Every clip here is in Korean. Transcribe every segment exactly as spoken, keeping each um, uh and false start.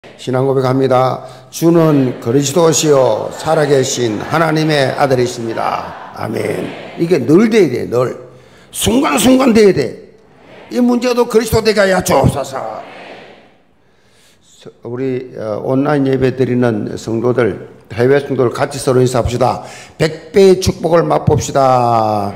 신앙 고백합니다. 주는 그리스도시요 살아계신 하나님의 아들이십니다. 아멘. 이게 늘 돼야 돼. 늘 순간순간 돼야 돼. 이 문제도 그리스도 되게 하여 주옵소서. 우리 온라인 예배 드리는 성도들, 해외 성도들 같이 서로 인사합시다. 백배의 축복을 맛봅시다.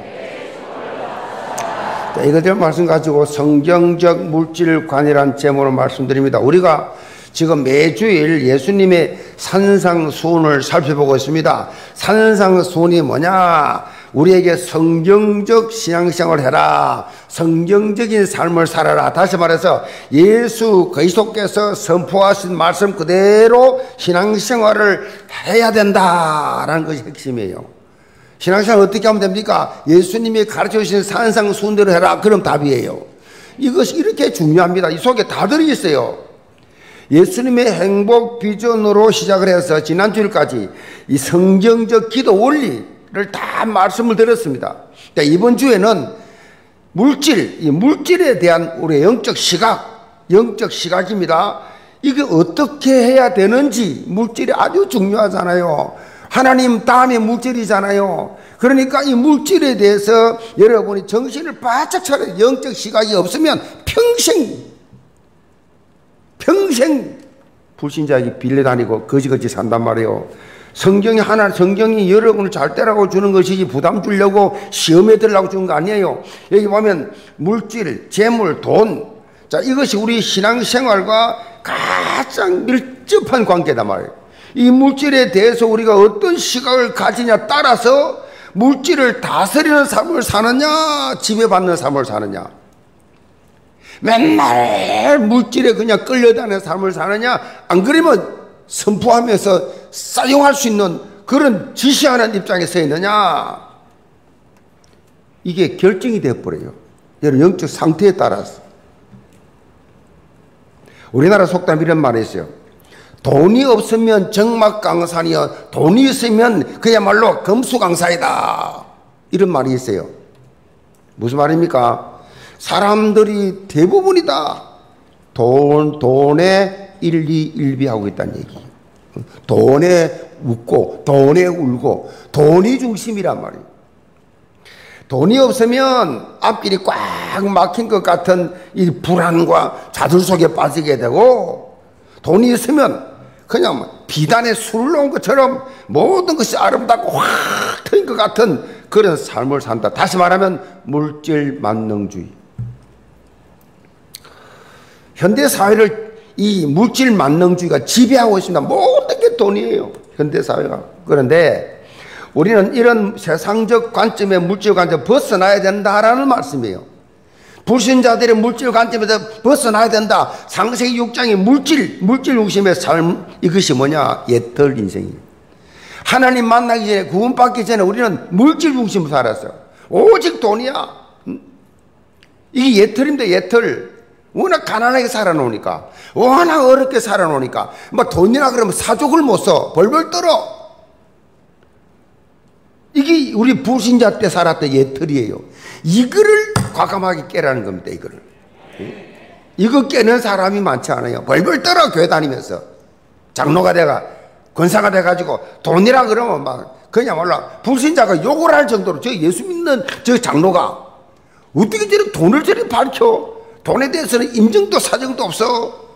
자, 이것들 말씀 가지고 성경적 물질관이란 제목으로 말씀드립니다. 우리가 지금 매주일 예수님의 산상수훈을 살펴보고 있습니다. 산상수훈이 뭐냐? 우리에게 성경적 신앙생활을 해라. 성경적인 삶을 살아라. 다시 말해서 예수 그리스도께서 선포하신 말씀 그대로 신앙생활을 해야 된다라는 것이 핵심이에요. 신앙생활 어떻게 하면 됩니까? 예수님이 가르쳐주신 산상수훈대로 해라. 그럼 답이에요. 이것이 이렇게 중요합니다. 이 속에 다 들어있어요. 예수님의 행복 비전으로 시작을 해서 지난 주일까지 이 성경적 기도 원리를 다 말씀을 드렸습니다. 이번 주에는 물질, 이 물질에 대한 우리의 영적 시각, 영적 시각입니다. 이게 어떻게 해야 되는지 물질이 아주 중요하잖아요. 하나님 다음에 물질이잖아요. 그러니까 이 물질에 대해서 여러분이 정신을 바짝 차려 영적 시각이 없으면 평생 평생 불신자에게 빌려다니고 거지거지 산단 말이에요. 성경이 하나, 성경이 여러분을 잘 따라고 주는 것이지 부담 주려고 시험에 들으려고 주는 거 아니에요. 여기 보면 물질, 재물, 돈. 자, 이것이 우리 신앙생활과 가장 밀접한 관계단 말이에요. 이 물질에 대해서 우리가 어떤 시각을 가지냐 따라서 물질을 다스리는 삶을 사느냐, 지배받는 삶을 사느냐. 맨날 물질에 그냥 끌려다니는 삶을 사느냐, 안 그러면 선포하면서 사용할 수 있는 그런 지시하는 입장에 서 있느냐. 이게 결정이 되어버려요. 여러분 영적 상태에 따라서. 우리나라 속담 이런 말이 있어요. 돈이 없으면 정막강산이여 돈이 있으면 그야말로 금수강사이다. 이런 말이 있어요. 무슨 말입니까? 사람들이 대부분이다. 돈, 돈에 일희일비하고 있다는 얘기. 돈에 웃고, 돈에 울고, 돈이 중심이란 말이에요. 돈이 없으면 앞길이 꽉 막힌 것 같은 이 불안과 자들 속에 빠지게 되고, 돈이 있으면 그냥 비단에 술을 놓은 것처럼 모든 것이 아름답고 확 트인 것 같은 그런 삶을 산다. 다시 말하면 물질 만능주의. 현대 사회를 이 물질 만능주의가 지배하고 있습니다. 모든 게 돈이에요. 현대 사회가. 그런데 우리는 이런 세상적 관점의 물질 관점 벗어나야 된다라는 말씀이에요. 불신자들의 물질 관점에서 벗어나야 된다. 창세기 육 장의 물질, 물질 중심의 삶, 이것이 뭐냐? 옛들 인생이에요. 하나님 만나기 전에, 구원받기 전에 우리는 물질 중심으로 살았어요. 오직 돈이야. 이게 옛틀인데, 옛틀. 워낙 가난하게 살아놓으니까, 워낙 어렵게 살아놓으니까, 뭐 돈이라 그러면 사족을 못 써. 벌벌 떨어. 이게 우리 불신자 때 살았던 옛틀이에요. 이거를 과감하게 깨라는 겁니다, 이거를. 이거 깨는 사람이 많지 않아요. 벌벌 떨어, 교회 다니면서. 장로가 돼가, 권사가 돼가지고, 돈이라 그러면 막, 그냥 몰라. 불신자가 욕을 할 정도로, 저 예수 믿는 저 장로가, 어떻게 저런 돈을 저리 밝혀? 돈에 대해서는 인정도 사정도 없어.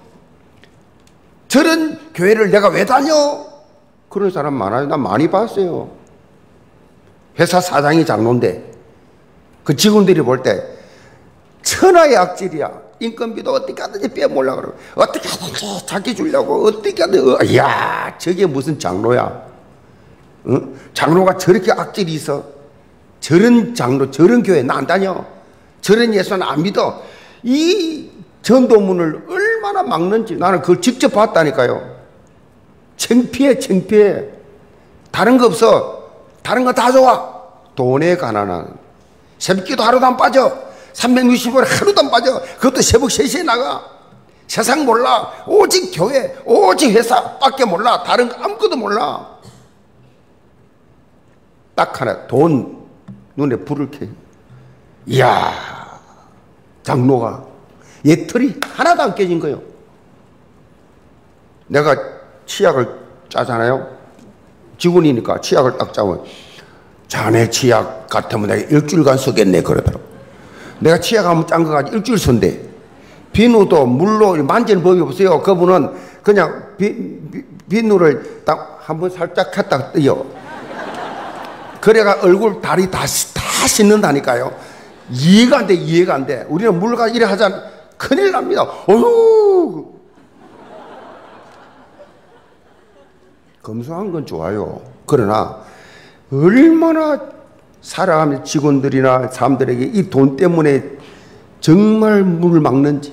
저런 교회를 내가 왜 다녀? 그런 사람 많아요. 난 많이 봤어요. 회사 사장이 장로인데 그 직원들이 볼 때 천하의 악질이야. 인건비도 어떻게 하든지 빼먹으려고 그러고 어떻게 하든지 자기 주려고 어떻게 하든지. 이야, 저게 무슨 장로야. 응? 장로가 저렇게 악질이 있어. 저런 장로, 저런 교회 나 안 다녀. 저런 예수는 안 믿어. 이 전도문을 얼마나 막는지 나는 그걸 직접 봤다니까요. 창피해, 창피해. 다른 거 없어. 다른 거 다 좋아. 돈에 가난한. 새벽기도 하루도 안 빠져. 삼백육십 일 하루도 안 빠져. 그것도 새벽 세 시에 나가. 세상 몰라. 오직 교회, 오직 회사 밖에 몰라. 다른 거 아무것도 몰라. 딱 하나, 돈. 눈에 불을 켜. 이야. 장로가 옛틀이 하나도 안 깨진 거예요. 내가 치약을 짜잖아요. 직원이니까 치약을 딱 짜면 자네 치약 같으면 내가 일주일간 쓰겠네 그러더라고. 내가 치약 한번 짠 거 가지고 일주일 쓴대. 비누도 물로 만지는 법이 없어요. 그분은 그냥 비, 비, 비누를 딱 한번 살짝 했다 띄요. 그래가 얼굴 다리 다, 다 씻는다니까요. 이해가 안 돼, 이해가 안 돼. 우리는 물가 이래 하자 큰일 납니다. 어휴. 검소한 건 좋아요. 그러나 얼마나 살아가는 직원들이나 사람들에게 이 돈 때문에 정말 물을 막는지.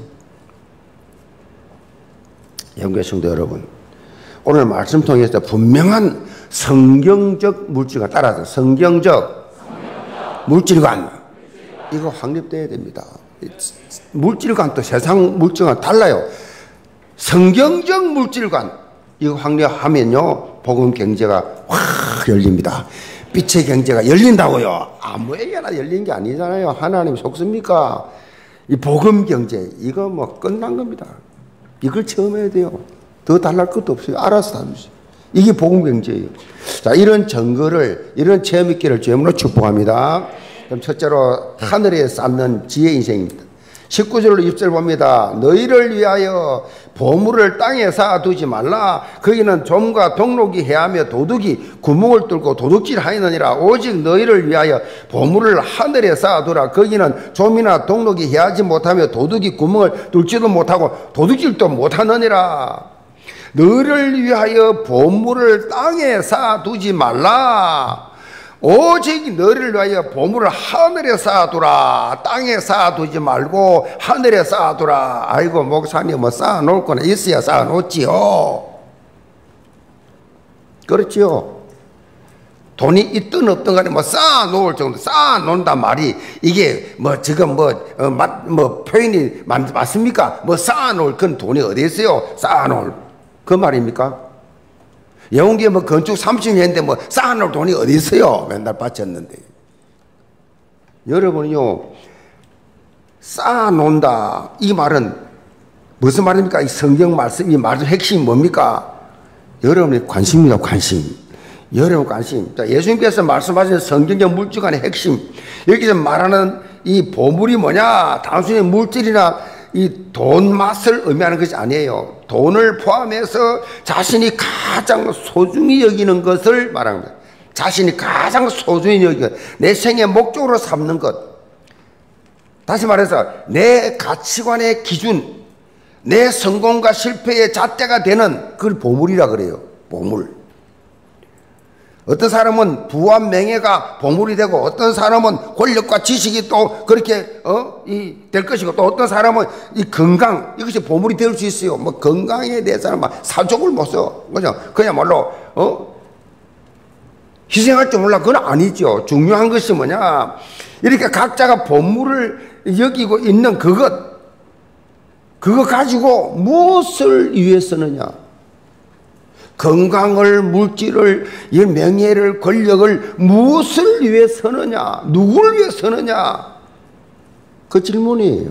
영계 성도 여러분, 오늘 말씀 통해서 분명한 성경적 물질과 따라서 성경적, 성경적 물질관, 물질관 이거 확립되어야 됩니다. 물질관도 세상 물질관 달라요. 성경적 물질관 이거 확립하면요 복음 경제가 확 열립니다. 빛의 경제가 열린다고요. 아무에게나 열린 게 아니잖아요. 하나님 속습니까? 이 복음 경제 이거 뭐 끝난 겁니다. 이걸 처음 해야 돼요. 더 달랄 것도 없어요. 알아서 다 주세요. 이게 복음 경제예요. 자, 이런 증거를, 이런 체험 있기를 주님으로 축복합니다. 그럼 첫째로 하늘에 쌓는 지혜 인생입니다. 십구 절로 이십 절 봅니다. 너희를 위하여 보물을 땅에 쌓아두지 말라. 거기는 좀과 동록이 해하며 도둑이 구멍을 뚫고 도둑질 하느니라. 오직 너희를 위하여 보물을 하늘에 쌓아두라. 거기는 좀이나 동록이 해하지 못하며 도둑이 구멍을 뚫지도 못하고 도둑질도 못하느니라. 너희를 위하여 보물을 땅에 쌓아두지 말라. 오직 너희를 위하여 보물을 하늘에 쌓아두라. 땅에 쌓아두지 말고 하늘에 쌓아두라. 아이고 목사님 뭐 쌓아놓을 거나 있어야 쌓아놓지요. 그렇지요. 돈이 있든 없든 간에 뭐 쌓아놓을 정도 쌓아놓는단 말이 이게 뭐 지금 뭐, 어, 맞, 뭐 표현이 맞, 맞습니까? 뭐 쌓아놓을 건 돈이 어디 있어요? 쌓아놓을 그 말입니까? 영웅기에 뭐 건축 삼십 년 했는데 뭐 쌓아놓을 돈이 어디 있어요? 맨날 바쳤는데. 여러분요, 쌓아놓는다. 이 말은 무슨 말입니까? 이 성경 말씀, 이 말의 핵심이 뭡니까? 여러분의 관심입니다, 관심. 여러분 관심. 자, 예수님께서 말씀하신 성경적 물질관의 핵심. 여기서 말하는 이 보물이 뭐냐? 단순히 물질이나 이 돈 맛을 의미하는 것이 아니에요. 돈을 포함해서 자신이 가장 소중히 여기는 것을 말합니다. 자신이 가장 소중히 여기는 것, 내 생의 목적으로 삼는 것. 다시 말해서 내 가치관의 기준, 내 성공과 실패의 잣대가 되는 그걸 보물이라 그래요. 보물. 어떤 사람은 부와 명예가 보물이 되고 어떤 사람은 권력과 지식이 또 그렇게 어? 이 될 것이고 또 어떤 사람은 이 건강 이것이 보물이 될 수 있어요. 뭐 건강에 대해서는 막 사족을 못 써. 그죠? 그야말로 어? 희생할 줄 몰라. 그건 아니죠. 중요한 것이 뭐냐? 이렇게 각자가 보물을 여기고 있는 그것 그거 가지고 무엇을 위해 쓰느냐? 건강을, 물질을, 명예를, 권력을 무엇을 위해 서느냐? 누구를 위해 서느냐? 그 질문이에요.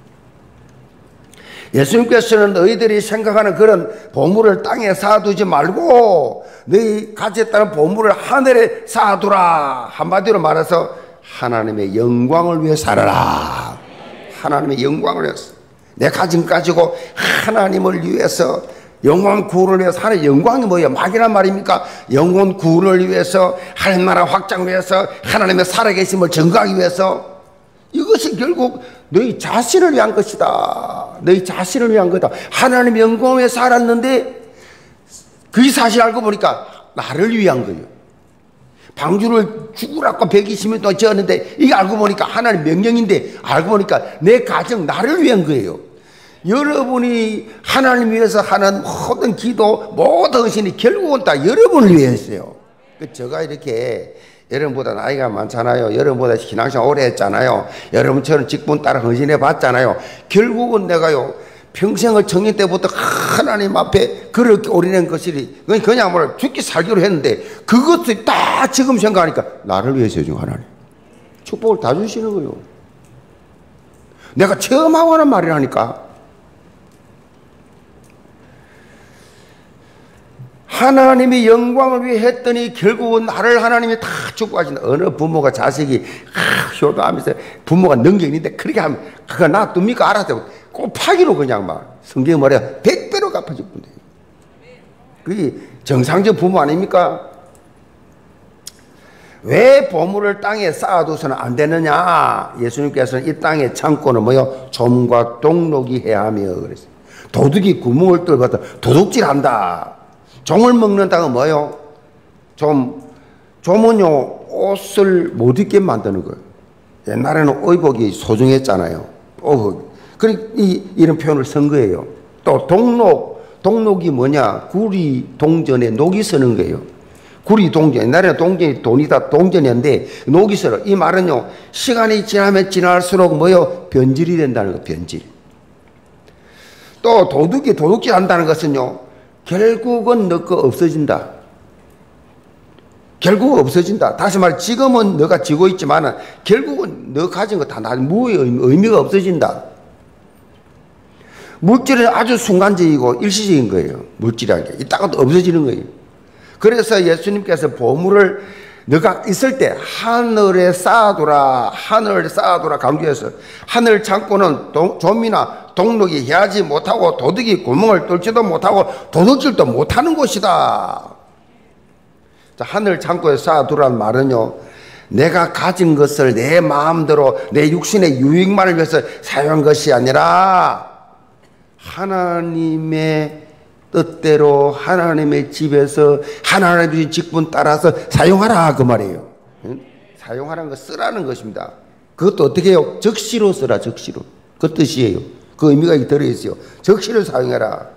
예수님께서는 너희들이 생각하는 그런 보물을 땅에 쌓아두지 말고 너희 가졌다는 보물을 하늘에 쌓아두라. 한마디로 말해서 하나님의 영광을 위해 살아라. 하나님의 영광을 위해서. 내 가진 가지고 하나님을 위해서 영원 구원을 위해서 하나님의 영광이 뭐예요? 막이란 말입니까? 영원 구원을 위해서 하나님 나라 확장을 위해서 하나님의 살아계심을 증거하기 위해서 이것이 결국 너희 자신을 위한 것이다. 너희 자신을 위한 거다. 하나님의 영광을 위해 살았는데 그 사실 알고 보니까 나를 위한 거예요. 방주를 죽으라고 백이십 년 동안 지었는데 이게 알고 보니까 하나님 명령인데 알고 보니까 내 가정 나를 위한 거예요. 여러분이 하나님 위해서 하는 모든 기도, 모든 신이 결국은 다 여러분을 위해 했어요. 제가 이렇게 여러분보다 나이가 많잖아요. 여러분보다 신앙생활 오래 했잖아요. 여러분처럼 직분 따라 헌신해 봤잖아요. 결국은 내가요, 평생을 청년 때부터 하나님 앞에 그렇게 올인한 것이 그냥 뭐 죽기 살기로 했는데 그것도 다 지금 생각하니까 나를 위해서 해준 하나님. 축복을 다 주시는 거예요. 내가 체험하고 하는 말이라니까. 하나님이 영광을 위해 했더니 결국은 나를 하나님이 다 주고 가신다. 어느 부모가 자식이 아, 효도하면서 부모가 능력이 있는데 그렇게 하면 그거 놔둡니까? 알아서 곱하기로 그냥 막 성경에 말이야 백 배로 갚아줄 건데. 그게 정상적 부모 아닙니까? 왜 보물을 땅에 쌓아둬서는 안 되느냐? 예수님께서는 이 땅의 창고는 뭐요? 좀과 동록이 해야 하며 그랬어요. 도둑이 구멍을 뚫어서 도둑질한다. 종을 먹는다가 뭐요? 좀, 좀은요, 옷을 못 입게 만드는 거예요. 옛날에는 의복이 소중했잖아요. 어, 그러니까 이, 이런 표현을 쓴 거예요. 또 동록, 동록이 뭐냐? 구리 동전에 녹이 서는 거예요. 구리 동전, 옛날에는 동전이 돈이다 동전이었는데 녹이 서러. 이 말은요, 시간이 지나면 지날수록 뭐요? 변질이 된다는 거예요, 변질. 또 도둑이 도둑질 한다는 것은요, 결국은 너 거 없어진다. 결국은 없어진다. 다시 말해 지금은 너가 지고 있지만 결국은 너 가진 거 다 나중에 무의 의미가 없어진다. 물질은 아주 순간적이고 일시적인 거예요. 물질이라는 게. 이따가 또 없어지는 거예요. 그래서 예수님께서 보물을 너가 있을 때 하늘에 쌓아두라. 하늘에 쌓아두라 강조해서 하늘 창고는 동, 좀이나 동록이 해하지 못하고 도둑이 구멍을 뚫지도 못하고 도둑질도 못하는 곳이다. 자, 하늘 창고에 쌓아두라는 말은요, 내가 가진 것을 내 마음대로 내 육신의 유익만을 위해서 사용한 것이 아니라 하나님의 뜻대로 하나님의 집에서 하나님의 주신 직분 따라서 사용하라 그 말이에요. 사용하라는 거 쓰라는 것입니다. 그것도 어떻게 해요? 적시로 쓰라. 적시로. 그 뜻이에요. 그 의미가 들어있어요. 적시를 사용해라.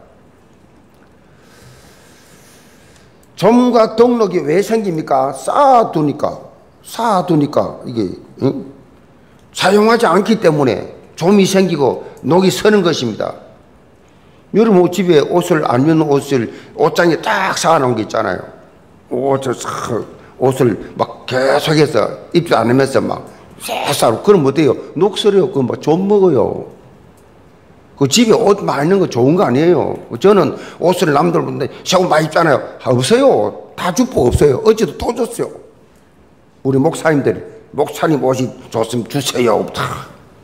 좀과 동록이 왜 생깁니까? 쌓아두니까. 쌓아두니까 이게 응? 사용하지 않기 때문에 좀이 생기고 녹이 서는 것입니다. 여러분 집에 옷을 안 입는 옷을 옷장에 딱 쌓아놓은 게 있잖아요. 옷을 싹 옷을 막 계속해서 입지 않으면서 막 쎄싸로 그럼 어때요? 녹슬어요. 그거 막 좀 먹어요. 그 집에 옷 많이 있는 거 좋은 거 아니에요. 저는 옷을 남들 보는데 샤워 많이 입잖아요. 없어요. 다 주고 없어요. 어제도 또 줬어요. 우리 목사님들이 목사님 옷이 좋으면 주세요. 다.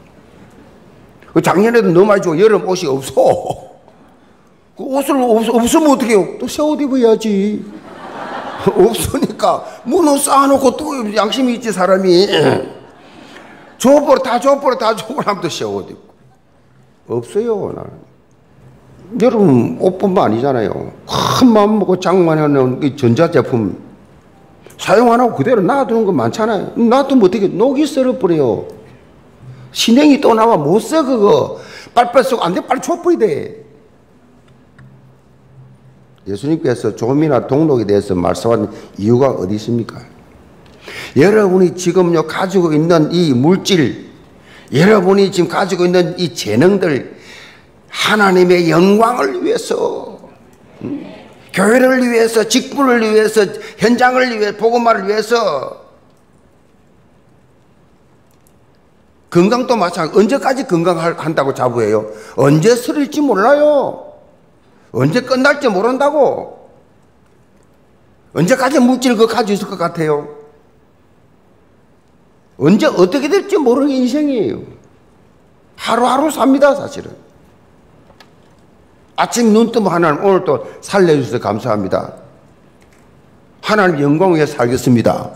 작년에도 너무 많이 주고 여름 옷이 없어. 그 옷을 없, 없으면 어떻게 해요? 또 새 옷 입어야지. 없으니까 문을 쌓아놓고 또 양심이 있지 사람이. 줘버려 다 줘버려 다 줘버려 하면 또 새 옷 입고. 없어요 나는. 여러분 옷뿐만 아니잖아요. 큰 마음 먹고 장만해놓은 이 전자제품 사용 안 하고 그대로 놔두는 거 많잖아요. 놔두면 어떻게 녹이 썰어버려요. 신행이 또 나와 못 써 그거. 빨빨 쓰고 안 돼 빨리 줘버려야 돼. 예수님께서 좀이나 동록에 대해서 말씀하는 이유가 어디 있습니까? 여러분이 지금요 가지고 있는 이 물질, 여러분이 지금 가지고 있는 이 재능들 하나님의 영광을 위해서, 음, 교회를 위해서, 직분을 위해서, 현장을 위해, 복음화를 위해서. 건강도 마찬가지. 언제까지 건강한다고 자부해요? 언제 쓰릴지 몰라요. 언제 끝날지 모른다고. 언제까지 물질 그거 가지고 있을 것 같아요? 언제 어떻게 될지 모르는 인생이에요. 하루하루 삽니다 사실은. 아침 눈 뜨면 하나님 오늘 또 살려주셔서 감사합니다. 하나님 영광 위해 살겠습니다.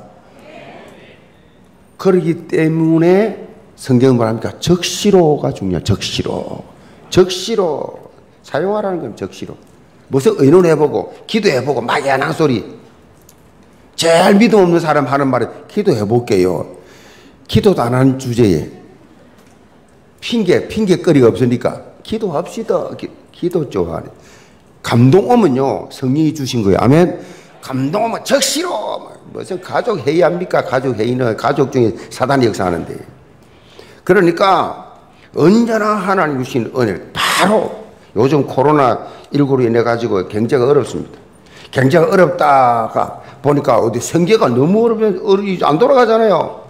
그러기 때문에 성경은 말합니까? 적시로가 중요해요. 적시로. 적시로. 사용하라는 건 적시로. 무슨 의논해보고 기도해보고 막연한 소리. 제일 믿음 없는 사람 하는 말은 기도해볼게요. 기도도 안 하는 주제에 핑계, 핑계거리가 없으니까 기도합시다. 기, 기도 좋아하네. 감동 오면요 성령이 주신 거예요. 아멘. 감동 오면 적시로. 무슨 가족 회의합니까? 가족 회의는 가족 중에 사단이 역사하는데. 그러니까 언제나 하나님 주신 은혜를 바로 요즘 코로나 십구로 인해 가지고 경제가 어렵습니다. 경제가 어렵다가 보니까 어디 생계가 너무 어려우면 안 돌아가잖아요.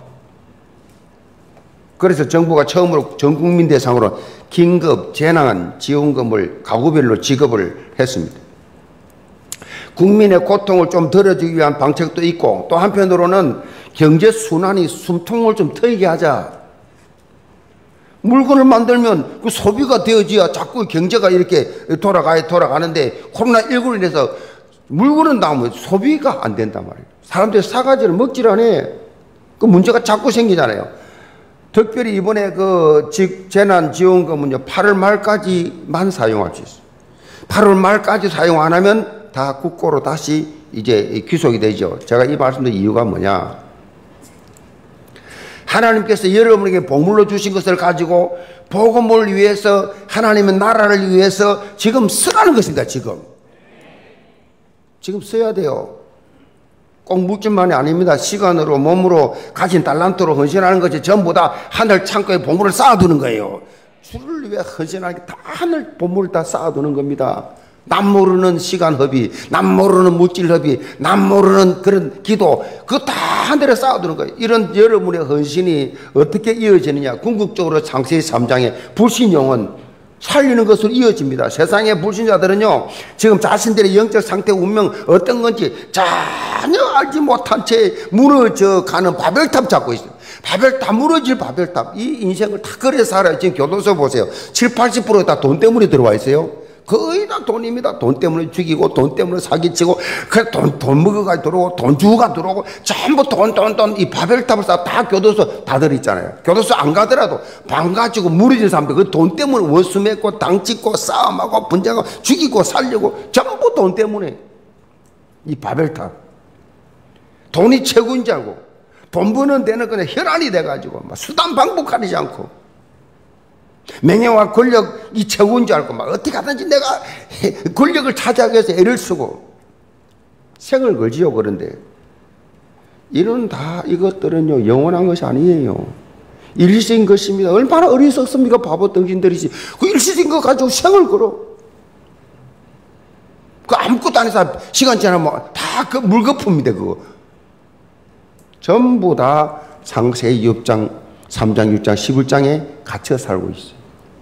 그래서 정부가 처음으로 전 국민 대상으로 긴급 재난 지원금을 가구별로 지급을 했습니다. 국민의 고통을 좀 덜어주기 위한 방책도 있고, 또 한편으로는 경제 순환이 숨통을 좀 트이게 하자. 물건을 만들면 그 소비가 되어져야 자꾸 경제가 이렇게 돌아가야 돌아가는데, 코로나십구로 인해서 물건은 나오면 소비가 안 된단 말이에요. 사람들이 사가지를 먹질 않아. 그 문제가 자꾸 생기잖아요. 특별히 이번에 그 재난지원금은요, 팔월 말까지만 사용할 수 있어요. 팔월 말까지 사용 안 하면 다 국고로 다시 이제 귀속이 되죠. 제가 이 말씀드린 이유가 뭐냐. 하나님께서 여러분에게 복물로 주신 것을 가지고 복음을 위해서, 하나님의 나라를 위해서 지금 쓰라는 것입니다. 지금 지금 써야 돼요. 꼭 물질만이 아닙니다. 시간으로, 몸으로, 가진 달란트로 헌신하는 것이 전부 다 하늘 창고에 보물을 쌓아두는 거예요. 주를 위해 헌신하는 게 다 하늘 보물을 다 쌓아두는 겁니다. 남 모르는 시간 허비, 남 모르는 물질 허비, 남 모르는 그런 기도, 그거 다 하늘에 쌓아두는 거예요. 이런 여러분의 헌신이 어떻게 이어지느냐. 궁극적으로 창세기 삼 장에 불신용은 살리는 것으로 이어집니다. 세상의 불신자들은요, 지금 자신들의 영적 상태, 운명 어떤 건지 전혀 알지 못한 채 무너져 가는 바벨탑 잡고 있어요. 바벨탑, 무너질 바벨탑. 이 인생을 다 그래 살아요. 지금 교도소 보세요. 칠십, 팔십 퍼센트가 다 돈 때문에 들어와 있어요. 거의 다 돈입니다. 돈 때문에 죽이고, 돈 때문에 사기치고, 그 돈, 돈 먹어가 들어오고, 돈 주고가 들어오고, 전부 돈, 돈, 돈, 이 바벨탑을 쌓아 다 교도소 다들 있잖아요. 교도소 안 가더라도 방 가지고 무너진 사람들, 그 돈 때문에 원수 맺고, 당 찍고, 싸움하고, 분쟁하고, 죽이고, 살려고, 전부 돈 때문에. 이 바벨탑. 돈이 최고인 줄 알고, 돈 버는 데는 그냥 혈안이 돼가지고, 막 수단 방법하지 않고, 명예와 권력이 최고인 줄 알고 막 어떻게 하든지 내가 권력을 차지하기 위해서 애를 쓰고 생을 걸지요. 그런데 이런 다 이것들은요, 영원한 것이 아니에요. 일시적인 것입니다. 얼마나 어리석습니까? 바보 덩신들이지. 그 일시적인 거 가지고 생을 걸어. 그 아무것도 안 해서 시간 지나면 다 그 물거품입니다. 그거 전부 다 창세기 육 장, 삼 장, 육 장, 십일 장에 갇혀 살고 있어요.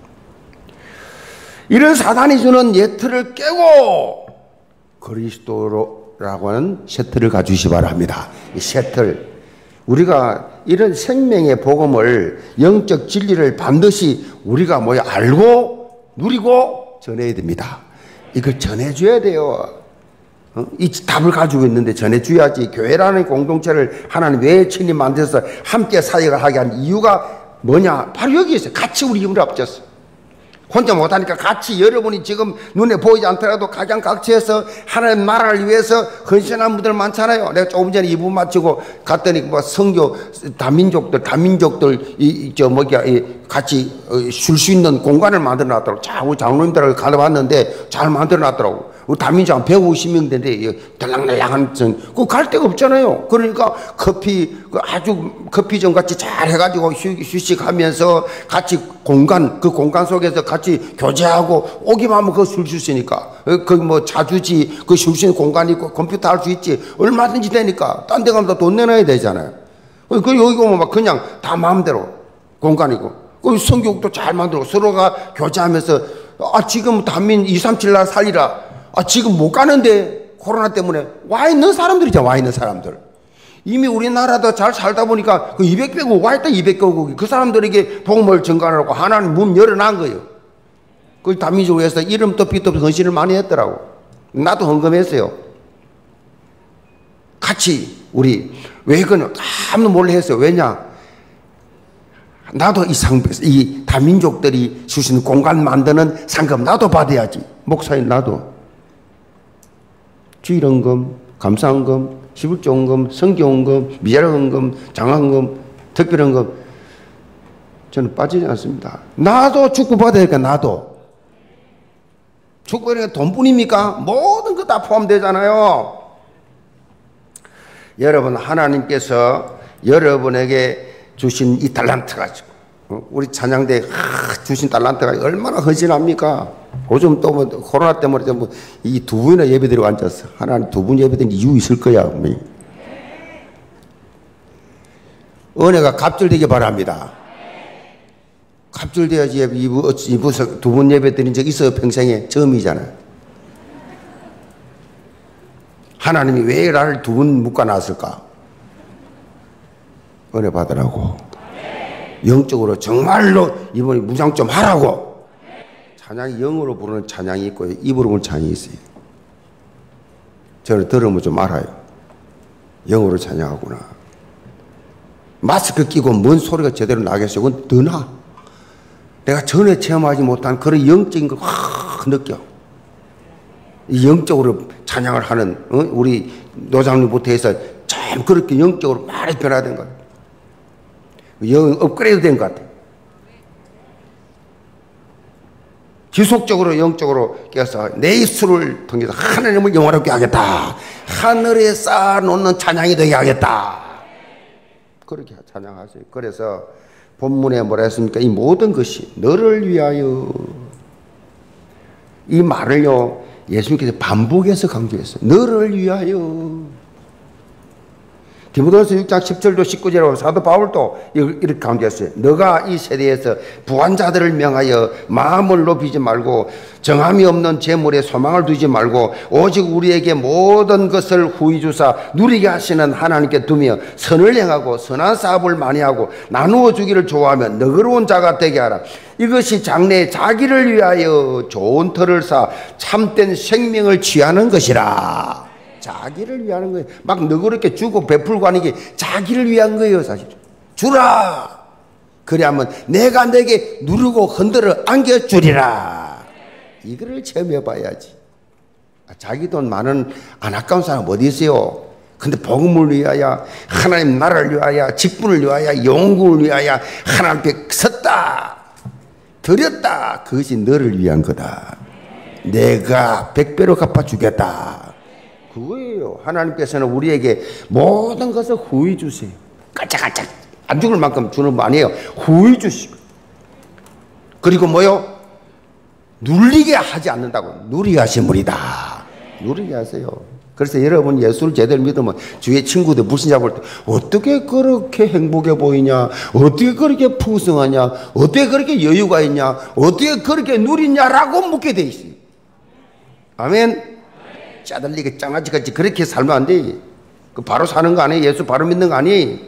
이런 사단이 주는 예틀을 깨고 그리스도라고 하는 셔틀을 가주시 바랍니다. 이 셔틀. 우리가 이런 생명의 복음을, 영적 진리를 반드시 우리가 뭐야 알고 누리고 전해야 됩니다. 이걸 전해줘야 돼요. 어? 이 답을 가지고 있는데 전해줘야지. 교회라는 공동체를 하나님 왜 친히 만들어서 함께 사역을 하게 한 이유가 뭐냐? 바로 여기 있어요. 같이 우리 힘을 합쳤어. 혼자 못하니까 같이, 여러분이 지금 눈에 보이지 않더라도 각양 각지에서 하나님 나라를 위해서 헌신한 분들 많잖아요. 내가 조금 전에 이 부 마치고 갔더니 뭐 성교 다민족들 다민족들 이 저 뭐야 같이 쉴 수 있는 공간을 만들어 놨더라고. 자, 우리 장로님들을 가려봤는데 잘 만들어 놨더라고. 우리 다민족 한 백오십 명인데 달랑달랑한 그 갈 데가 없잖아요. 그러니까 커피 아주 커피점 같이 잘 해가지고 휴식하면서 같이 공간, 그 공간 속에서 같이 교제하고 오기만 하면 그거 쉴 수 있으니까. 거기 뭐 자주지, 그 쉴 수 있는 공간이 있고 컴퓨터 할 수 있지. 얼마든지 되니까. 딴 데 가면 돈 내놔야 되잖아요. 그 여기 오면 막 그냥 다 마음대로 공간이고. 그 성교육도 잘 만들고 서로가 교제하면서 아, 지금 단민 이삼칠 날 살리라. 아, 지금 못 가는데 코로나 때문에 와 있는 사람들이잖아. 와 있는 사람들. 이미 우리나라도 잘 살다 보니까 그 이백 개국 와 있다. 이백 개국이 그 사람들에게 복음을 전가하라고 하나님 문 열어놓은 거예요. 그 다민족을 위해서 이름도 빛도 없이 헌신을 많이 했더라고. 나도 헌금했어요. 같이 우리 왜 그는 아무도 몰래 했어요. 왜냐? 나도 이 상, 이 다민족들이 주시는 공간 만드는 상금 나도 받아야지. 목사인 나도. 주일헌금, 감사헌금, 십일조헌금, 성교헌금, 미자료헌금, 장학헌금, 특별헌금 저는 빠지지 않습니다. 나도 축복받아야 되니까 나도. 축복이니까 돈뿐입니까? 모든 거 다 포함되잖아요. 여러분, 하나님께서 여러분에게 주신 이 달란트 가지고 우리 찬양대 주신 달란트가 얼마나 헌신합니까? 요즘 또 뭐 코로나 때문에 이 두 분이나 예배드리고 앉았어. 하나님 두 분 예배드린 이유 있을 거야. 은혜가 갑절되기 바랍니다. 갑절돼야지. 두 분 예배드린 적 있어요. 평생에 처음이잖아요. 하나님이 왜 나를 두 번 묶어놨을까? 은혜 받으라고. 영적으로 정말로 이번에 무장 좀 하라고. 찬양이 영어로 부르는 찬양이 있고 입으로 부르는 찬양이 있어요. 저를 들으면 좀 알아요. 영어로 찬양하구나. 마스크 끼고 뭔 소리가 제대로 나겠어요? 그건 더 나. 내가 전에 체험하지 못한 그런 영적인 걸 확 느껴. 영적으로 찬양을 하는 어? 우리 노장님부터 해서 참 그렇게 영적으로 많이 변화된 것 같아요. 영 업그레이드 된 것 같아요. 지속적으로 영적으로 깨서 내 입술을 통해서 하나님을 영화롭게 하겠다. 하늘에 쌓아놓는 찬양이 되게 하겠다. 그렇게 찬양하세요. 그래서 본문에 뭐라 했습니까? 이 모든 것이 너를 위하여. 이 말을요 예수님께서 반복해서 강조했어요. 너를 위하여. 디모데후서 육 장 십 절도 십구 절로 사도 바울도 이렇게 강조했어요. 너가 이 세대에서 부한 자들을 명하여 마음을 높이지 말고 정함이 없는 재물에 소망을 두지 말고 오직 우리에게 모든 것을 후히 주사 누리게 하시는 하나님께 두며 선을 행하고 선한 사업을 많이 하고 나누어 주기를 좋아하며 너그러운 자가 되게 하라. 이것이 장래에 자기를 위하여 좋은 터를 쌓아 참된 생명을 취하는 것이라. 자기를 위하는 거예요. 막 너그럽게 주고 베풀고 하는 게 자기를 위한 거예요, 사실. 주라! 그래야면 내가 내게 누르고 흔들어 안겨주리라. 이거를 체험해 봐야지. 자기 돈 많은 안 아까운 사람 어디 있어요? 근데 복음을 위하여, 하나님 나라를 위하여, 직분을 위하여, 영국을 위하여 하나님께 섰다, 드렸다. 그것이 너를 위한 거다. 내가 백배로 갚아주겠다. 그거예요. 하나님께서는 우리에게 모든 것을 후히 주세요. 깔짝깔짝 안 죽을 만큼 주는 거 아니에요. 후히 주시고. 그리고 뭐요? 눌리게 하지 않는다고. 누리게 하심물이다. 누리게 하세요. 그래서 여러분 예수를 제대로 믿으면 주위의 친구들 불신자 볼 때 어떻게 그렇게 행복해 보이냐, 어떻게 그렇게 풍성하냐, 어떻게 그렇게 여유가 있냐, 어떻게 그렇게 누리냐라고 묻게 돼 있어요. 아멘. 짜들리게 짱아지같이 그렇게 살면 안 돼. 그 바로 사는 거 아니에요. 예수 바로 믿는 거 아니에요.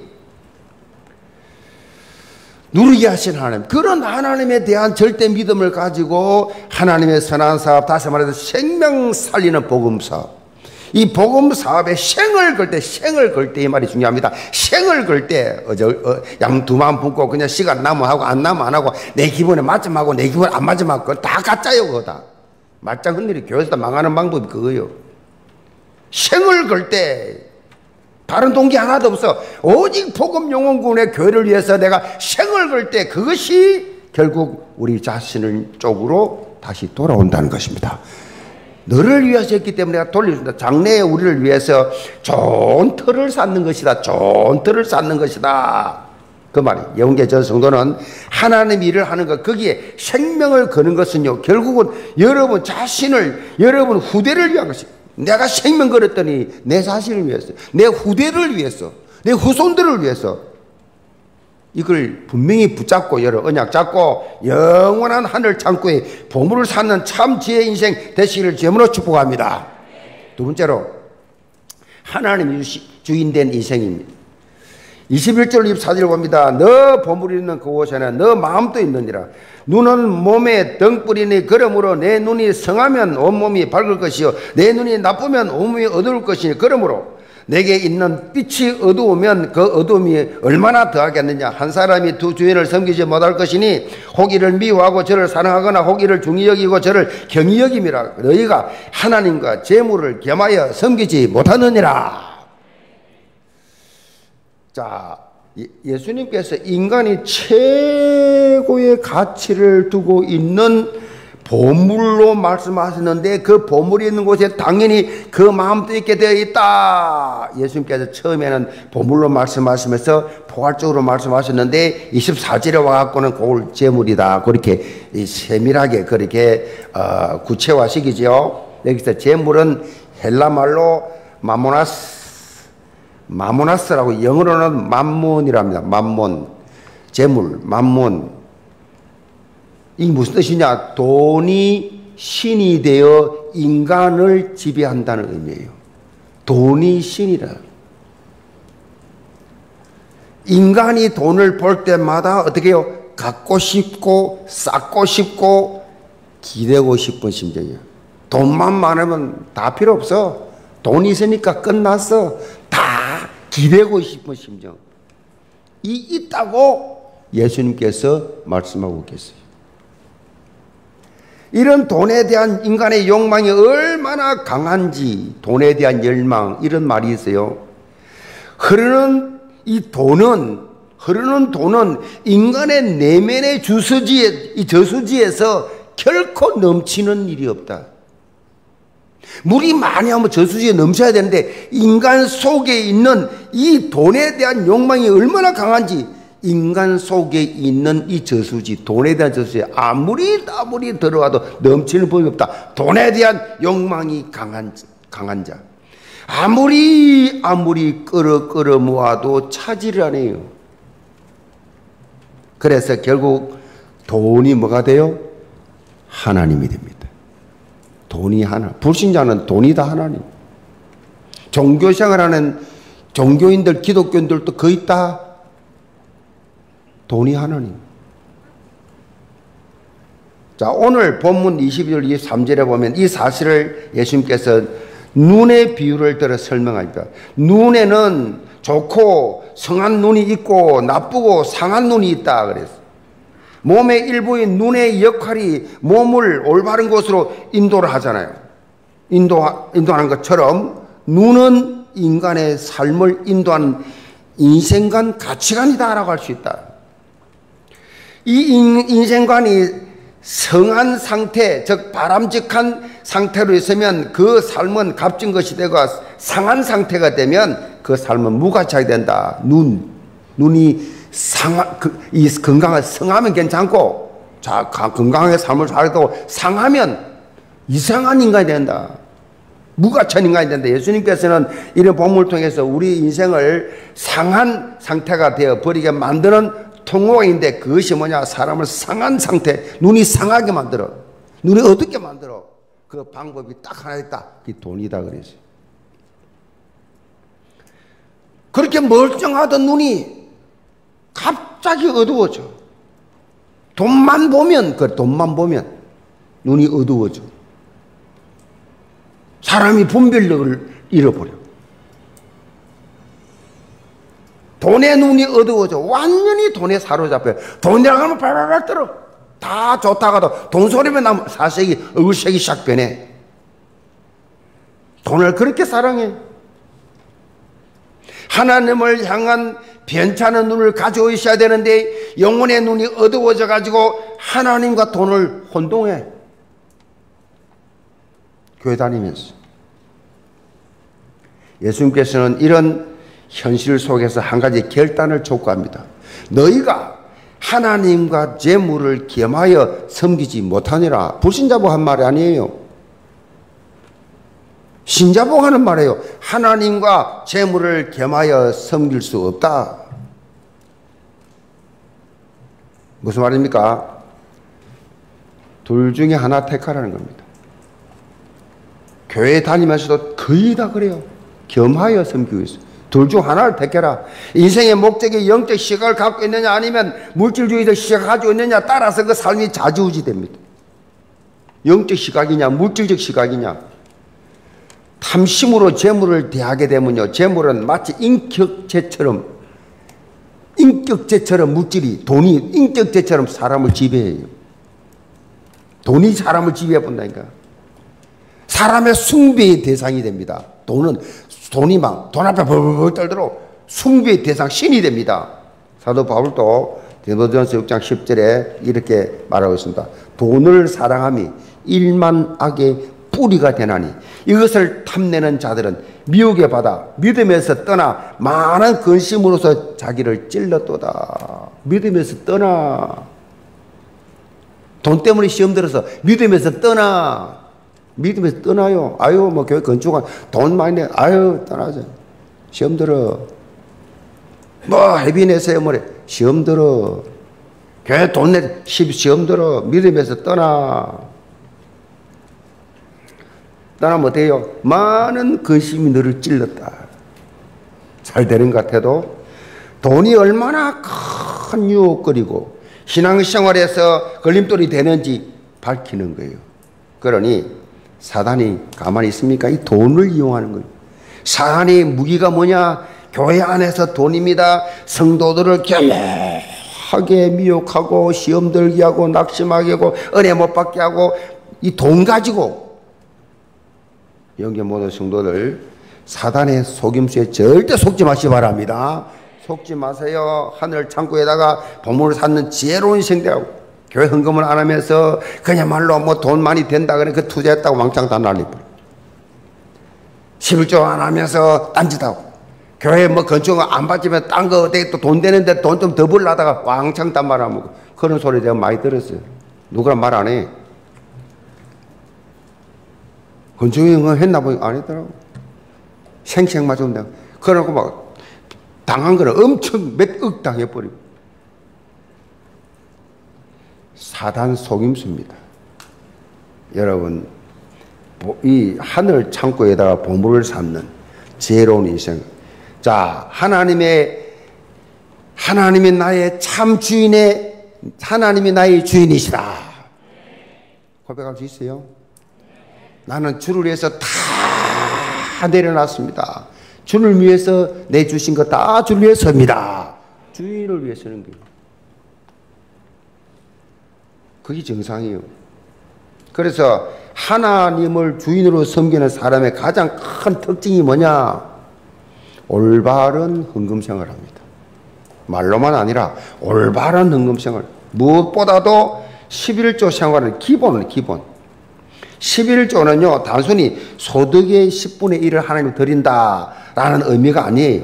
누리게 하신 하나님, 그런 하나님에 대한 절대 믿음을 가지고 하나님의 선한 사업, 다시 말해서 생명 살리는 복음 사업, 이 복음 사업에 생을 걸 때, 생을 걸 때 이 말이 중요합니다. 생을 걸 때 어저 어, 양 두 마음 품고 그냥 시간 나면 하고 안 나면 안 하고 내 기분에 맞으면 하고 내 기분에 안 맞으면 하고 그거 다 가짜요. 그거 다 말짱 흔들이 교회에서 망하는 방법이 그거예요. 생을 걸 때 다른 동기 하나도 없어. 오직 복음 영혼군의 교회를 위해서 내가 생을 걸 때 그것이 결국 우리 자신을 쪽으로 다시 돌아온다는 것입니다. 너를 위해서 했기 때문에 내가 돌려준다. 장래에 우리를 위해서 좋은 터를 쌓는 것이다. 좋은 터를 쌓는 것이다. 그 말이에요. 영계 전 성도는 하나님 일을 하는 것, 거기에 생명을 거는 것은요, 결국은 여러분 자신을, 여러분 후대를 위한 것입니다. 내가 생명 걸었더니 내 자신을 위해서, 내 후대를 위해서, 내 후손들을 위해서 이걸 분명히 붙잡고 여러 언약 잡고 영원한 하늘 창고에 보물을 쌓는 참 지혜 인생 되시기를 주님으로 축복합니다. 두 번째로 하나님이 주인된 인생입니다. 이십일 절 이십사 절 봅니다. 너 보물이 있는 그곳에는 너 마음도 있느니라. 눈은 몸에 덩뿌리니 그러므로 내 눈이 성하면 온몸이 밝을 것이요 내 눈이 나쁘면 온몸이 어두울 것이니 그러므로 내게 있는 빛이 어두우면 그 어두움이 얼마나 더하겠느냐. 한 사람이 두 주인을 섬기지 못할 것이니 호기를 미워하고 저를 사랑하거나 호기를 중히 여기고 저를 경히 여김이라. 너희가 하나님과 재물을 겸하여 섬기지 못하느니라. 자, 예수님께서 인간이 최고의 가치를 두고 있는 보물로 말씀하셨는데 그 보물이 있는 곳에 당연히 그 마음도 있게 되어 있다. 예수님께서 처음에는 보물로 말씀하시면서 포괄적으로 말씀하셨는데 이십사 절에 와갖고는 그걸 재물이다. 그렇게 세밀하게 그렇게 어, 구체화시키죠. 여기서 재물은 헬라말로 마모나스, 마모나스라고 영어로는 맘몬이랍니다. 맘몬, 재물, 맘몬. 이게 무슨 뜻이냐? 돈이 신이 되어 인간을 지배한다는 의미예요. 돈이 신이라. 인간이 돈을 벌 때마다 어떻게 해요? 갖고 싶고 쌓고 싶고 기대고 싶은 심정이에요. 돈만 많으면 다 필요 없어. 돈이 있으니까 끝났어. 다 기대고 싶은 심정. 이 있다고 예수님께서 말씀하고 계세요. 이런 돈에 대한 인간의 욕망이 얼마나 강한지, 돈에 대한 열망, 이런 말이 있어요. 흐르는 이 돈은, 흐르는 돈은 인간의 내면의 주수지에, 이 저수지에서 결코 넘치는 일이 없다. 물이 많이 하면 저수지에 넘쳐야 되는데, 인간 속에 있는 이 돈에 대한 욕망이 얼마나 강한지, 인간 속에 있는 이 저수지, 돈에 대한 저수지에 아무리 아무리 들어와도 넘치는 법이 없다. 돈에 대한 욕망이 강한, 강한 자. 아무리 아무리 끌어 끌어 모아도 차지를 안 해요. 그래서 결국 돈이 뭐가 돼요? 하나님이 됩니다. 돈이 하나. 불신자는 돈이 다 하나님. 종교생활하는 종교인들, 기독교인들도 거의 다 돈이 하나님. 자, 오늘 본문 이십이 절 이십삼 절에 보면 이 사실을 예수님께서 눈의 비유를 들어 설명합니다. 눈에는 좋고 성한 눈이 있고 나쁘고 상한 눈이 있다 그랬어요. 몸의 일부인 눈의 역할이 몸을 올바른 곳으로 인도를 하잖아요. 인도, 인도하는 것처럼 눈은 인간의 삶을 인도하는 인생관, 가치관이다라고 할 수 있다. 이 인생관이 성한 상태, 즉 바람직한 상태로 있으면 그 삶은 값진 것이 되고, 상한 상태가 되면 그 삶은 무가치하게 된다. 눈, 눈이 상하, 그, 이 건강을 성하면 괜찮고, 자, 건강하게 삶을 살고 상하면 이상한 인간이 된다. 무가치한 인간이 된다. 예수님께서는 이런 본문을 통해서 우리 인생을 상한 상태가 되어 버리게 만드는 통로인데, 그것이 뭐냐? 사람을 상한 상태, 눈이 상하게 만들어, 눈이 어둡게 만들어. 그 방법이 딱 하나 있다. 그게 돈이다 그랬어요. 그렇게 멀쩡하던 눈이 갑자기 어두워져. 돈만 보면, 그 돈만 보면 눈이 어두워져. 사람이 분별력을 잃어버려. 돈의 눈이 어두워져. 완전히 돈에 사로잡혀요. 돈이라고 하면 발발발 떨어. 다 좋다가도 돈 소리만 나면 사색이, 얼굴색이 샥 변해. 돈을 그렇게 사랑해. 하나님을 향한 변찮은 눈을 가지고 있어야 되는데, 영혼의 눈이 어두워져 가지고 하나님과 돈을 혼동해. 교회 다니면서. 예수님께서는 이런 현실 속에서 한 가지 결단을 촉구합니다. 너희가 하나님과 재물을 겸하여 섬기지 못하니라. 불신자복 한 말이 아니에요. 신자복 하는 말이에요. 하나님과 재물을 겸하여 섬길 수 없다. 무슨 말입니까? 둘 중에 하나 택하라는 겁니다. 교회 다니면서도 거의 다 그래요. 겸하여 섬기고 있어요. 둘 중 하나를 택해라. 인생의 목적이 영적 시각을 갖고 있느냐, 아니면 물질주의적 시각을 가지고 있느냐 따라서 그 삶이 좌지우지 됩니다. 영적 시각이냐 물질적 시각이냐. 탐심으로 재물을 대하게 되면요, 재물은 마치 인격체처럼, 인격체처럼 물질이, 돈이 인격체처럼 사람을 지배해요. 돈이 사람을 지배해 본다니까. 사람의 숭배의 대상이 됩니다. 돈은, 돈이 막 돈 앞에 벌벌 떨더러 숭배의 대상, 신이 됩니다. 사도 바울도 디모데전서 육 장 십 절에 이렇게 말하고 있습니다. 돈을 사랑함이 일만 악의 뿌리가 되나니 이것을 탐내는 자들은 미혹에 받아 믿음에서 떠나 많은 근심으로서 자기를 찔렀도다. 믿음에서 떠나. 돈 때문에 시험 들어서 믿음에서 떠나. 믿음에서 떠나요. 아유, 뭐 교회 건축한 돈 많이 내. 아유, 떠나자. 시험 들어. 뭐 회비 내세요 뭐래. 시험 들어. 교회 돈 내. 시험 들어. 믿음에서 떠나. 떠나면 어때요? 많은 근심이 너를 찔렀다. 잘 되는 것 같아도 돈이 얼마나 큰 유혹거리고 신앙생활에서 걸림돌이 되는지 밝히는 거예요. 그러니 사단이 가만히 있습니까? 이 돈을 이용하는 거예요. 사단의 무기가 뭐냐? 교회 안에서 돈입니다. 성도들을 교묘하게 미혹하고 시험 들게 하고 낙심하게 하고 은혜 못 받게 하고 이 돈 가지고 영계 모든 성도들 사단의 속임수에 절대 속지 마시기 바랍니다. 속지 마세요. 하늘 창고에다가 보물을 쌓는 지혜로운 생대하고 교회 헌금을 안 하면서 그냥말로 뭐 돈 많이 된다 그래 그 투자했다고 왕창 다 날리고 십일조 안 하면서 딴짓하고 교회 뭐 건축 안 받지면 딴 거 어떻게 또 돈 되는데 돈 좀 더 벌라다가 왕창 딴 말 하고 그런 소리 제가 많이 들었어요. 누구랑 말 안 해. 건축이 했나 보니 안 했더라고. 생생 맞으면 내가 그러고 막 당한 거는 엄청 몇 억 당해버리고. 사단 속임수입니다. 여러분, 이 하늘 창고에다가 보물을 쌓는 지혜로운 인생. 자, 하나님의, 하나님이 나의 참 주인의, 하나님이 나의 주인이시다. 고백할 수 있어요? 나는 주를 위해서 다 내려놨습니다. 주를 위해서 내주신 거 다 주를 위해서입니다. 주인을 위해서는 거예요. 그게 정상이에요. 그래서 하나님을 주인으로 섬기는 사람의 가장 큰 특징이 뭐냐? 올바른 헌금 생활을 합니다. 말로만 아니라 올바른 헌금 생활. 무엇보다도 십일조 생활은 기본은 기본. 십일조는요, 단순히 소득의 십분의 일을 하나님께 드린다라는 의미가 아니에요.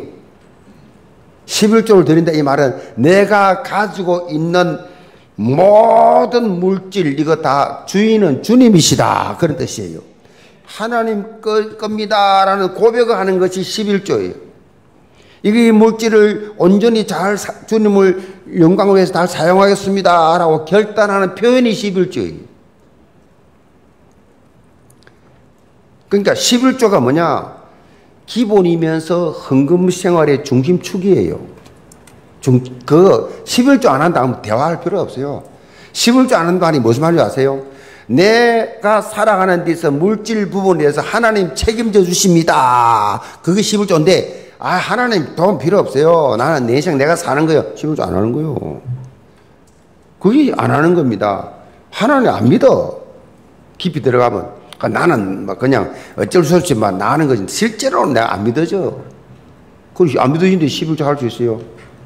십일조를 드린다 이 말은 내가 가지고 있는 모든 물질, 이거 다 주인은 주님이시다. 그런 뜻이에요. 하나님 겁니다라는 고백을 하는 것이 십일조예요. 이 물질을 온전히 잘 주님을 영광을 위해서 다 사용하겠습니다라고 결단하는 표현이 십일조예요. 그러니까 십일조가 뭐냐? 기본이면서 헌금 생활의 중심축이에요. 중, 그 십일조 안 한다면 대화할 필요 없어요. 십일조 안 한다니 무슨 말인지 아세요? 내가 살아가는 데서 물질 부분에 대해서 하나님 책임져 주십니다. 그게 십일조인데 아 하나님 돈 필요 없어요. 나는 내 인생 내가 사는 거예요. 십일조 안 하는 거예요. 그게 안 하는 겁니다. 하나님 안 믿어. 깊이 들어가면 나는 그냥 어쩔 수 없이 나 하는 거지. 실제로는 내가 안 믿어져. 그럼 안 믿어지는데 십일조 할 수 있어요?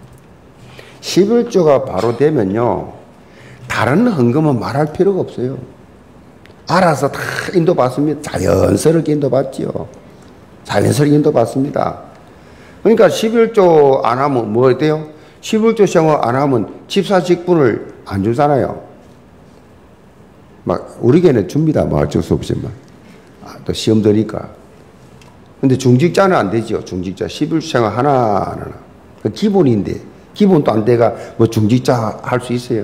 십일조가 바로 되면요, 다른 헌금은 말할 필요가 없어요. 알아서 다 인도받습니다. 자연스럽게 인도받지요. 자연스럽게 인도받습니다. 그러니까 십일조 안 하면 뭐 돼요? 십일조 생활 안 하면 집사직분을 안 주잖아요. 막 우리 교회는 줍니다. 뭐 어쩔 수 없지만 아, 또 시험 드니까. 근데 중직자는 안 되죠. 중직자 십일조 생활 하나하나 그 기본인데 기본도 안 돼가 뭐 중직자 할 수 있어요.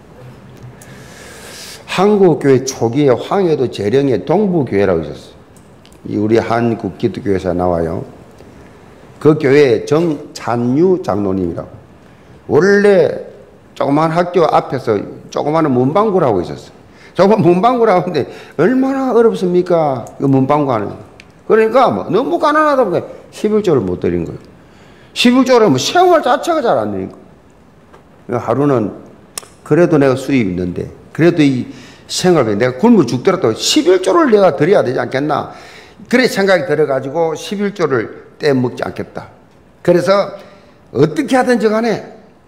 한국교회 초기에 황해도 재령에 동부교회라고 있었어요. 우리 한국기독교회에서 나와요. 그 교회에 정찬유 장로님이라고. 원래 조그만 학교 앞에서 조그마한 문방구라고 있었어요. 조그만 문방구라고 하는데 얼마나 어렵습니까? 그 문방구 하는. 그러니까 뭐 너무 가난하다 보니까 십일조를 못 드린 거예요. 십일조를 뭐 생활 자체가 잘 안 되니까. 하루는 그래도 내가 수입이 있는데 그래도 이 생활비 내가 굶어 죽더라도 십일조를 내가 드려야 되지 않겠나. 그래 생각이 들어가지고 십일조를 떼먹지 않겠다. 그래서 어떻게 하든지 간에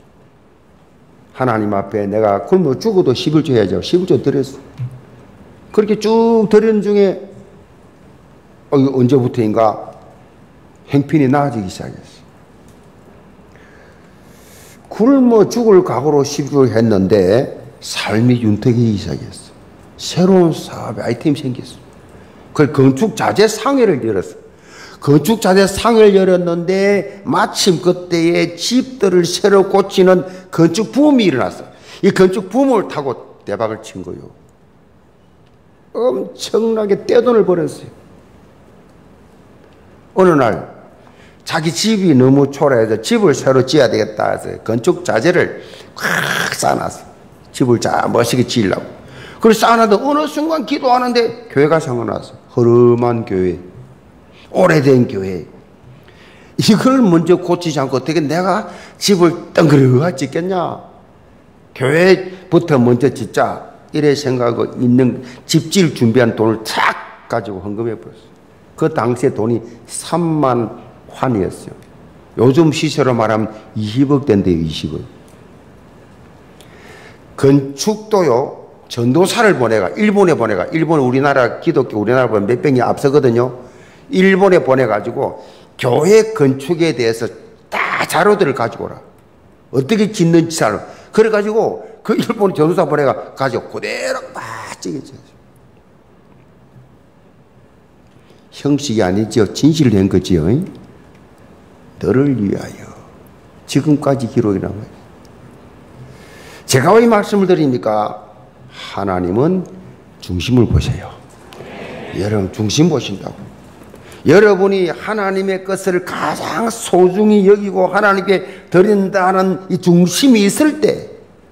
하나님 앞에 내가 굶어 죽어도 십일조 해야죠. 십일조 드렸어. 그렇게 쭉 드리는 중에 어, 언제부터인가 행편이 나아지기 시작했어. 굶어 죽을 각오로 십일조를 했는데 삶이 윤택이기 시작했어. 새로운 사업의 아이템이 생겼어. 그 건축자재 상회를 열었어. 건축자재 상회를 열었는데 마침 그때에 집들을 새로 고치는 건축 붐이 일어났어. 이 건축 붐을 타고 대박을 친 거예요. 엄청나게 떼돈을 벌었어요. 어느 날 자기 집이 너무 초라해서 집을 새로 지어야 되겠다 해서 건축 자재를 꽉 쌓아놨어. 집을 잘 멋있게 지으려고. 그래서 쌓아놨는데 어느 순간 기도하는데 교회가 생각났어. 허름한 교회, 오래된 교회. 이걸 먼저 고치지 않고 어떻게 내가 집을 덩그러니 짓겠냐. 교회부터 먼저 짓자. 이래 생각하고 있는 집 지을 준비한 돈을 탁 가지고 헌금해 버렸어. 그 당시에 돈이 삼만 환이었어요. 요즘 시세로 말하면 이십억 된대요. 이십억. 건축도요, 전도사를 보내가, 일본에 보내가, 일본 우리나라 기독교 우리나라보다 몇 백이 앞서거든요. 일본에 보내가지고 교회 건축에 대해서 다 자료들을 가지고 오라. 어떻게 짓는지 자료. 그래가지고 그 일본 전도사 보내가 가지고 그대로 막 찍었어요. 형식이 아니지요. 진실된 거지요. 너를 위하여. 지금까지 기록이 남아요. 제가 왜 이 말씀을 드립니까? 하나님은 중심을 보세요. 여러분 중심 보신다고. 여러분이 하나님의 것을 가장 소중히 여기고 하나님께 드린다는 이 중심이 있을 때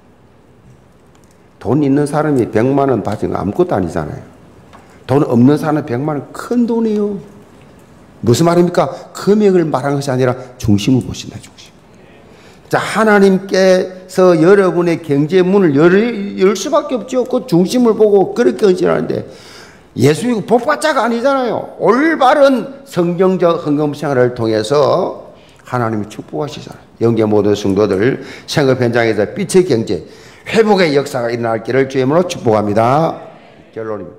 돈 있는 사람이 백만 원 받으면 아무것도 아니잖아요. 돈 없는 사람은 백만 원 큰 돈이에요. 무슨 말입니까? 금액을 말하는 것이 아니라 중심을 보신다. 중심. 자, 하나님께서 여러분의 경제의 문을 열, 열 수밖에 없죠. 그 중심을 보고 그렇게 헌신하는데 예수 믿고 복받자가 아니잖아요. 올바른 성경적 헌금 생활을 통해서 하나님이 축복하시잖아요. 영계 모든 성도들 생업 현장에서 빛의 경제, 회복의 역사가 일어날 길을 주의 이름으로 축복합니다. 결론입니다.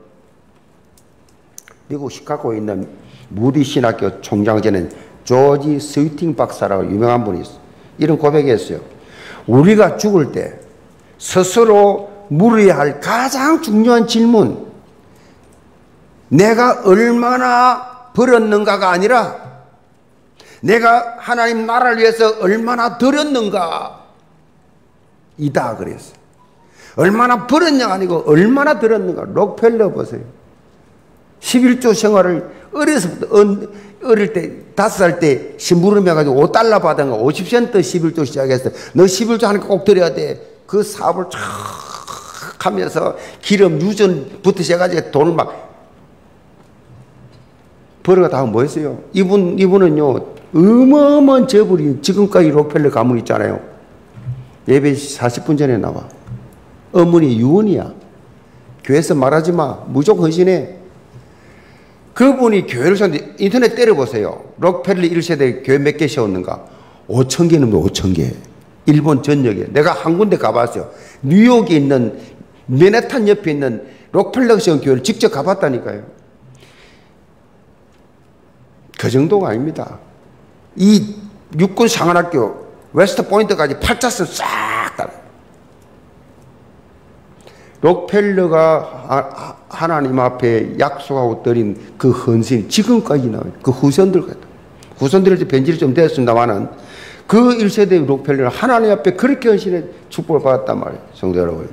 미국 시카고에 있는 무디 신학교 총장제는 조지 스위팅 박사라고 유명한 분이 있어요. 이런 고백했어요. 우리가 죽을 때 스스로 물어야 할 가장 중요한 질문, 내가 얼마나 벌었는가가 아니라 내가 하나님 나라를 위해서 얼마나 들였는가 이다 그랬어요. 얼마나 벌었냐가 아니고 얼마나 들었는가. 록펠러 보세요. 십일조 생활을 어려서부터 어릴 때 다섯 살 때 심부름 해가지고 오 달러 받은 거 오십 센트 십일조 시작했어요. 너 십일조 하니까 꼭 드려야 돼. 그 사업을 쫙 하면서 기름 유전부터 시작해가지고 돈을 막 벌어가 다 뭐 했어요? 이분, 이분은요, 어마어마한 재벌이 지금까지 록펠러 가문 있잖아요. 예배 사십 분 전에 나와. 어머니 유언이야. 교회에서 말하지 마. 무조건 헌신해. 그분이 교회를 세웠는데 인터넷 때려보세요. 록펠러 일 세대 교회 몇 개 세웠는가? 오천 개는 오천 개. 일본 전역에. 내가 한 군데 가봤어요. 뉴욕에 있는 맨해튼 옆에 있는 록펠러가 세운 교회를 직접 가봤다니까요. 그 정도가 아닙니다. 이 육군 상한학교 웨스트 포인트까지 팔자선 싹 다. 록펠러가 하나님 앞에 약속하고 드린 그 헌신이 지금까지 나와요. 그 후손들 같아. 후손들한테 변질이 좀 되었습니다만은 그 일 세대 록펠러는 하나님 앞에 그렇게 헌신해 축복을 받았단 말이에요. 성도 여러분.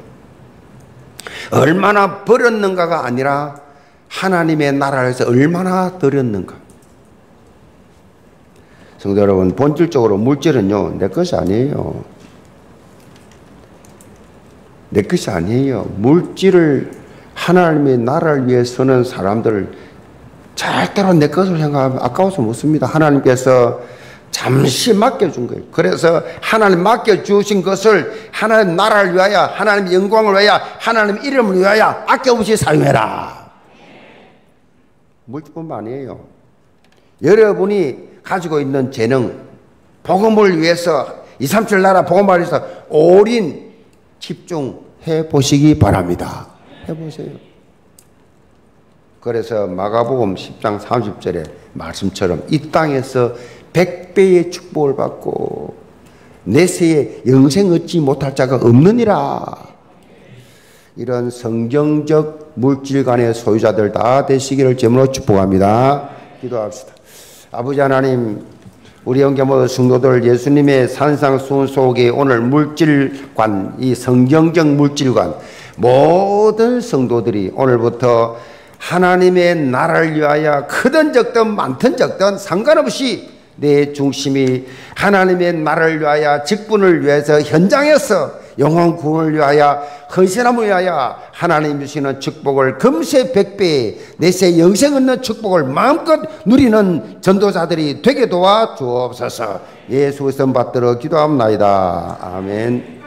얼마나 벌었는가가 아니라 하나님의 나라를 위해서 얼마나 드렸는가. 성도 여러분, 본질적으로 물질은요, 내 것이 아니에요. 내 것이 아니에요. 물질을 하나님의 나라를 위해 쓰는 사람들을 절대로 내 것으로 생각하면 아까워서 못 씁니다. 하나님께서 잠시 맡겨준 거예요. 그래서 하나님 맡겨주신 것을 하나님 나라를 위하여, 하나님 영광을 위하여, 하나님 이름을 위하여 아낌없이 사용해라. 물질뿐만 아니에요. 여러분이 가지고 있는 재능, 복음을 위해서 이삼칠 나라 복음을 위해서 올인 집중해 보시기 바랍니다. 해보세요. 그래서 마가복음 십 장 삼십 절의 말씀처럼 이 땅에서 백 배의 축복을 받고 내세에 영생 얻지 못할 자가 없느니라. 이런 성경적 물질관의 소유자들 다 되시기를 제물로 축복합니다. 기도합시다. 아버지 하나님, 우리 영계 모든 성도들 예수님의 산상수훈 속에 오늘 물질관, 이 성경적 물질관, 모든 성도들이 오늘부터 하나님의 나라를 위하여 크든 적든 많든 적든 상관없이 내 중심이 하나님의 나라를 위하여 직분을 위해서 현장에서 영혼 구원을 위하여 헌신함을 위하여 하나님 주시는 축복을 금세 백배 내세 영생 얻는 축복을 마음껏 누리는 전도자들이 되게 도와 주옵소서. 예수 그리스도 받들어 기도합나이다. 아멘.